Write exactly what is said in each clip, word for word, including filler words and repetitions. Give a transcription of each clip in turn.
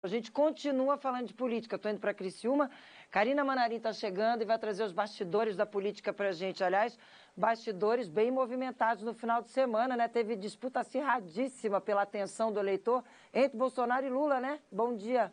A gente continua falando de política. Estou indo para Criciúma. Karina Manarim está chegando e vai trazer os bastidores da política para a gente. Aliás, bastidores bem movimentados no final de semana, né? Teve disputa acirradíssima pela atenção do eleitor entre Bolsonaro e Lula, né? Bom dia.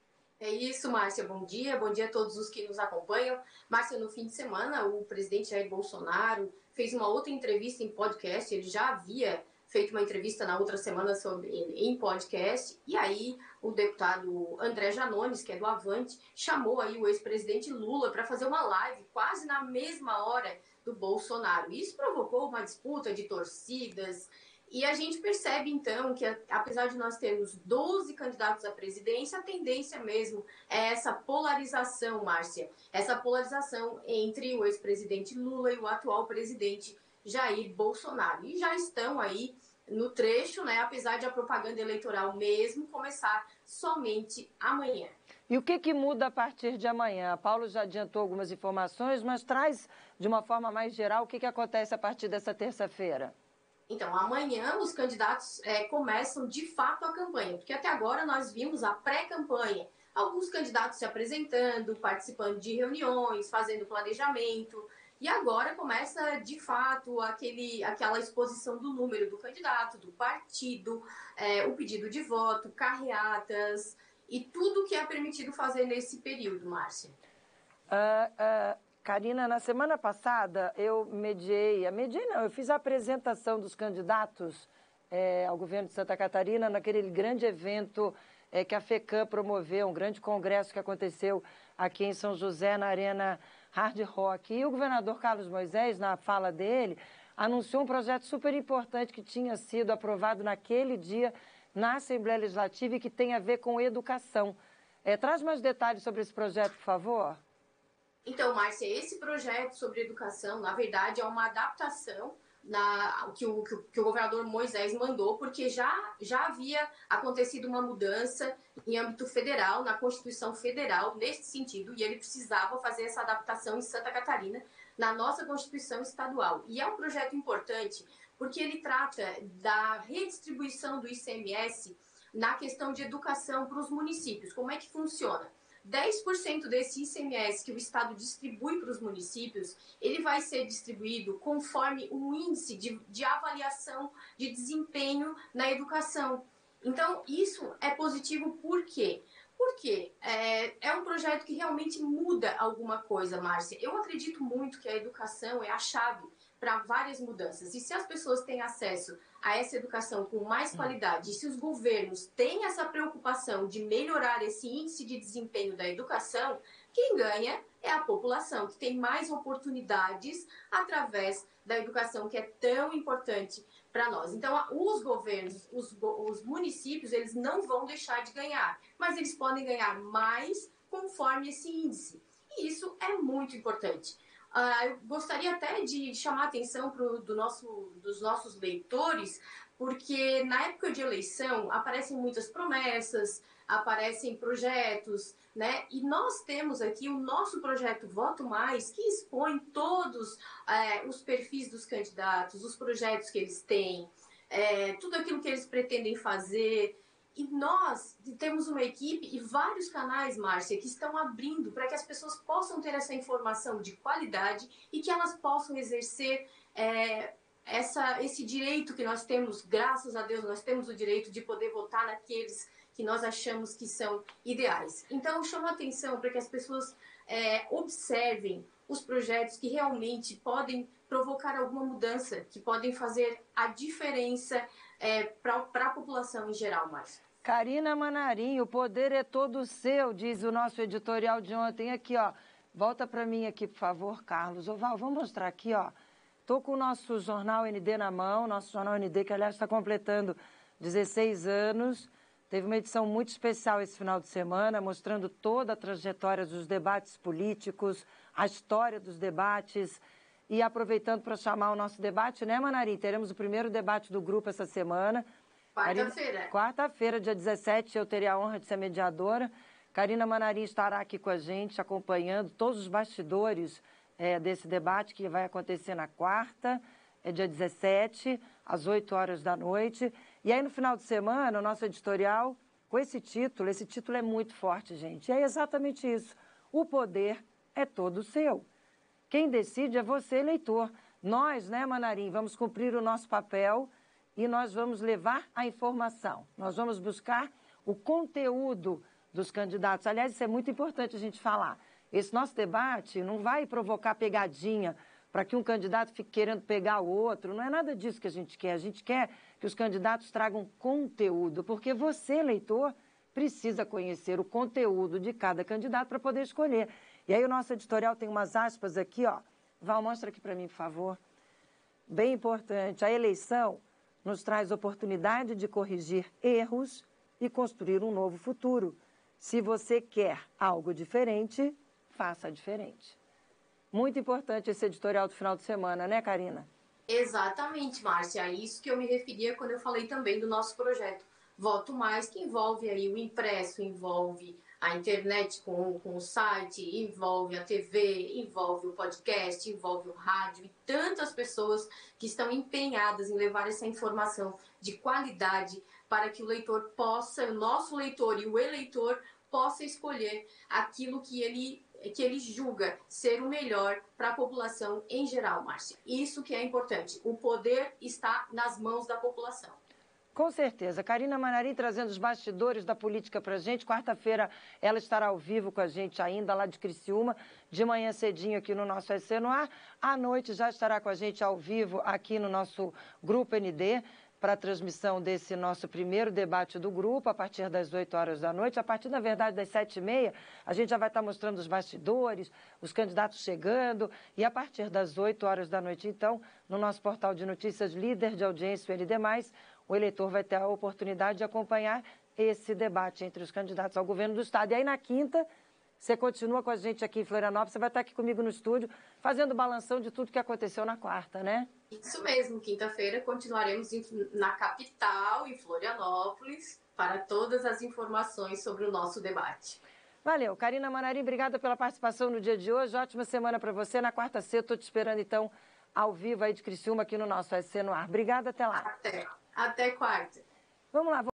É isso, Márcia. Bom dia. Bom dia a todos os que nos acompanham. Márcia, no fim de semana, o presidente Jair Bolsonaro fez uma outra entrevista em podcast. Ele já havia feito uma entrevista na outra semana sobre, em podcast, e aí o deputado André Janones, que é do Avante, chamou aí o ex-presidente Lula para fazer uma live quase na mesma hora do Bolsonaro. Isso provocou uma disputa de torcidas, e a gente percebe então que, apesar de nós termos doze candidatos à presidência, a tendência mesmo é essa polarização, Márcia, essa polarização entre o ex-presidente Lula e o atual presidente Jair Bolsonaro. E já estão aí no trecho, né, apesar de a propaganda eleitoral mesmo começar somente amanhã. E o que, que muda a partir de amanhã? A Paulo já adiantou algumas informações, mas traz de uma forma mais geral o que, que acontece a partir dessa terça-feira. Então, amanhã os candidatos é, começam de fato a campanha, porque até agora nós vimos a pré-campanha. Alguns candidatos se apresentando, participando de reuniões, fazendo planejamento. E agora começa, de fato, aquele, aquela exposição do número do candidato, do partido, é, o pedido de voto, carreatas e tudo que é permitido fazer nesse período, Márcia. Uh, uh, Karina, na semana passada eu mediei, mediei não, eu fiz a apresentação dos candidatos é, ao governo de Santa Catarina naquele grande evento é, que a FECAM promoveu, um grande congresso que aconteceu aqui em São José, na Arena Hard Rock. E o governador Carlos Moisés, na fala dele, anunciou um projeto super importante que tinha sido aprovado naquele dia na Assembleia Legislativa e que tem a ver com educação. É, traz mais detalhes sobre esse projeto, por favor. Então, Márcia, esse projeto sobre educação, na verdade, é uma adaptação na, que, o, que o governador Moisés mandou, porque já, já havia acontecido uma mudança em âmbito federal, na Constituição Federal, nesse sentido, e ele precisava fazer essa adaptação em Santa Catarina, na nossa Constituição Estadual. E é um projeto importante, porque ele trata da redistribuição do I C M S na questão de educação para os municípios. Como é que funciona? dez por cento desse I C M S que o Estado distribui para os municípios, ele vai ser distribuído conforme um índice de, de avaliação de desempenho na educação. Então, isso é positivo por quê? Porque é, é um projeto que realmente muda alguma coisa, Márcia. Eu acredito muito que a educação é a chave para várias mudanças. E se as pessoas têm acesso a essa educação com mais qualidade, e se os governos têm essa preocupação de melhorar esse índice de desempenho da educação, quem ganha é a população, que tem mais oportunidades através da educação, que é tão importante para nós. Então, os governos, os, os municípios, eles não vão deixar de ganhar, mas eles podem ganhar mais conforme esse índice. E isso é muito importante. Uh, eu gostaria até de chamar a atenção pro, do nosso, dos nossos leitores, porque na época de eleição aparecem muitas promessas, aparecem projetos, né? E nós temos aqui o nosso projeto Voto Mais, que expõe todos é, os perfis dos candidatos, os projetos que eles têm, é, tudo aquilo que eles pretendem fazer. E nós temos uma equipe e vários canais, Márcia, que estão abrindo para que as pessoas possam ter essa informação de qualidade e que elas possam exercer é, essa, esse direito que nós temos, graças a Deus, nós temos o direito de poder votar naqueles que nós achamos que são ideais. Então, eu chamo a atenção para que as pessoas é, observem os projetos que realmente podem provocar alguma mudança, que podem fazer a diferença é, para a população em geral, Márcia. Karina Manarim, o poder é todo seu, diz o nosso editorial de ontem. Aqui, ó, volta para mim aqui, por favor, Carlos. Oval, vamos mostrar aqui, ó. Estou com o nosso Jornal N D na mão, nosso Jornal N D, que, aliás, está completando dezesseis anos. Teve uma edição muito especial esse final de semana, mostrando toda a trajetória dos debates políticos, a história dos debates. E aproveitando para chamar o nosso debate, né, Manarim? Teremos o primeiro debate do grupo essa semana. Quarta-feira. Quarta-feira, dia dezessete, eu terei a honra de ser mediadora. Karina Manarim estará aqui com a gente, acompanhando todos os bastidores é, desse debate que vai acontecer na quarta, é dia dezessete, às oito horas da noite. E aí, no final de semana, o nosso editorial com esse título. Esse título é muito forte, gente. É exatamente isso. O poder é todo seu. Quem decide é você, eleitor. Nós, né, Manarim, vamos cumprir o nosso papel e nós vamos levar a informação. Nós vamos buscar o conteúdo dos candidatos. Aliás, isso é muito importante a gente falar. Esse nosso debate não vai provocar pegadinha para que um candidato fique querendo pegar o outro. Não é nada disso que a gente quer. A gente quer que os candidatos tragam conteúdo, porque você, eleitor, precisa conhecer o conteúdo de cada candidato para poder escolher. E aí o nosso editorial tem umas aspas aqui, ó. Val, mostra aqui para mim, por favor. Bem importante. A eleição nos traz oportunidade de corrigir erros e construir um novo futuro. Se você quer algo diferente, faça diferente. Muito importante esse editorial do final de semana, né, Karina? Exatamente, Márcia. É isso que eu me referia quando eu falei também do nosso projeto Voto Mais, que envolve aí o impresso, envolve a internet com, com o site, envolve a T V, envolve o podcast, envolve o rádio e tantas pessoas que estão empenhadas em levar essa informação de qualidade para que o leitor possa, o nosso leitor e o eleitor possa escolher aquilo que ele, que ele julga ser o melhor para a população em geral, Márcia. Isso que é importante. O poder está nas mãos da população. Com certeza. Karina Manarim trazendo os bastidores da política para a gente. Quarta-feira ela estará ao vivo com a gente ainda lá de Criciúma, de manhã cedinho aqui no nosso S C no Ar. À noite já estará com a gente ao vivo aqui no nosso Grupo N D, para a transmissão desse nosso primeiro debate do grupo, a partir das oito horas da noite. A partir, na verdade, das sete e meia, a gente já vai estar mostrando os bastidores, os candidatos chegando, e a partir das oito horas da noite, então, no nosso portal de notícias, líder de audiência, o N D mais, o eleitor vai ter a oportunidade de acompanhar esse debate entre os candidatos ao governo do Estado. E aí, na quinta, você continua com a gente aqui em Florianópolis, você vai estar aqui comigo no estúdio, fazendo balanção de tudo que aconteceu na quarta, né? Isso mesmo, quinta-feira continuaremos na capital, em Florianópolis, para todas as informações sobre o nosso debate. Valeu. Karina Manarim, obrigada pela participação no dia de hoje. Ótima semana para você. Na quarta-feira, estou te esperando, então, ao vivo aí de Criciúma, aqui no nosso S C no Ar. Obrigada, até lá. Até, até quarta. Vamos lá.